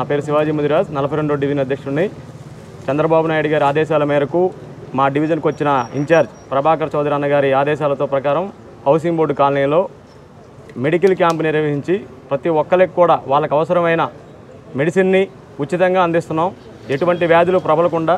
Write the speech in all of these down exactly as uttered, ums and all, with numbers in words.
నా పేరు శివాజీ ముదిరాజ్, నలభై రెండో డివిజన్ అధ్యక్షుడిని. చంద్రబాబు నాయుడు గారి ఆదేశాల మేరకు మా డివిజన్కి వచ్చిన ఇన్ఛార్జ్ ప్రభాకర్ చౌదరి అన్న గారి ఆదేశాలతో ప్రకారం హౌసింగ్ బోర్డు కాలనీలో మెడికల్ క్యాంప్ నిర్వహించి ప్రతి ఒక్కరికి కూడా వాళ్ళకు అవసరమైన మెడిసిన్ని ఉచితంగా అందిస్తున్నాం. ఎటువంటి వ్యాధులు ప్రబలకుండా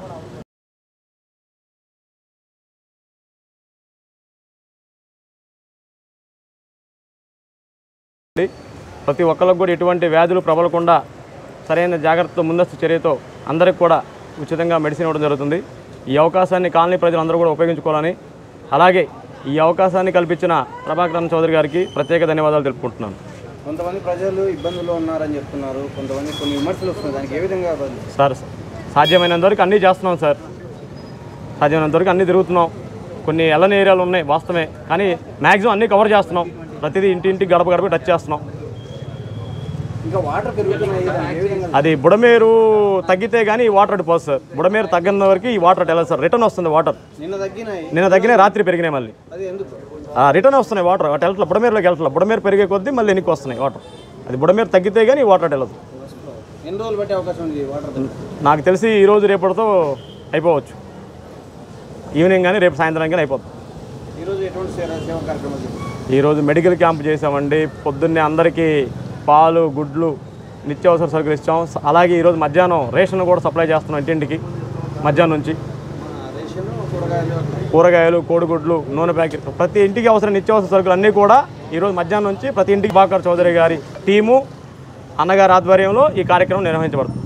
ప్రతి ఒక్కరికి కూడా ఎటువంటి వ్యాధులు ప్రబలకుండా సరైన జాగ్రత్త ముందస్తు చర్యతో అందరికి కూడా ఉచితంగా మెడిసిన్ ఇవ్వడం జరుగుతుంది. ఈ అవకాశాన్ని కాలనీ ప్రజలందరూ కూడా ఉపయోగించుకోవాలని, అలాగే ఈ అవకాశాన్ని కల్పించిన ప్రభాకర్ చౌదరి గారికి ప్రత్యేక ధన్యవాదాలు తెలుపుకుంటున్నాను. కొంతమంది ప్రజలు ఇబ్బందుల్లో ఉన్నారని చెప్తున్నారు, కొంతమంది కొన్ని విమర్శలు వస్తున్నాయి, దానికి ఏ విధంగా సార్ సాధ్యమైనంత వరకు అన్నీ చేస్తున్నాం సార్. సాధ్యమైనంత వరకు అన్నీ తిరుగుతున్నాం. కొన్ని ఎల్లని ఏరియాలు ఉన్నాయి వాస్తవమే, కానీ మ్యాక్సిమం అన్నీ కవర్ చేస్తున్నాం. ప్రతిదీ ఇంటింటికి గడప గడప టచ్ చేస్తున్నాం. ఇంకా వాటర్ పెరుగుతున్నాయి, అది బుడమేరు తగ్గితే కానీ ఈ వాటర్ అటు పోదు సార్. బుడమేరు తగ్గిన వరకు ఈ వాటర్ అటు వెళ్ళదు సార్. రిటర్న్ వస్తుంది వాటర్. నిన్న తగ్గినాయి నిన్న తగ్గినాయి, రాత్రి పెరిగినాయి, మళ్ళీ అది ఎందుకు రిటర్న్ వస్తున్నాయి వాటర్. అటు వెళ్ళట్లా, బుడమేరులోకి వెళ్ళట్లా. బుడమేరు పెరిగే కొద్దీ మళ్ళీ ఎన్నికి వస్తున్నాయి వాటర్. అది బుడమేరు తగ్గితే కానీ ఈ వాటర్ అటు వెళ్ళదు. ఎన్ని రోజులు పెట్టే అవకాశం ఉంది వాటర్? నాకు తెలిసి ఈరోజు రేపటితో అయిపోవచ్చు. ఈవినింగ్ కానీ రేపు సాయంత్రం కానీ అయిపోతుంది. ఈరోజు ఎటువంటి సేవా కార్యక్రమాలు? ఈరోజు మెడికల్ క్యాంప్ చేసామండి. పొద్దున్నే అందరికీ పాలు, గుడ్లు, నిత్యావసర సరుకులు ఇచ్చాం. అలాగే ఈరోజు మధ్యాహ్నం రేషన్ కూడా సప్లై చేస్తున్నాం ఇంటింటికి. మధ్యాహ్నం నుంచి కూరగాయలు, కోడిగుడ్లు, నూనె ప్యాకెట్, ప్రతి ఇంటికి అవసరం నిత్యావసర సరుకులు అన్నీ కూడా ఈరోజు మధ్యాహ్నం నుంచి ప్రతి ఇంటికి ప్రభాకర్ చౌదరి గారి టీము అన్నగారి ఆధ్వర్యంలో ఈ కార్యక్రమం నిర్వహించబడుతుంది.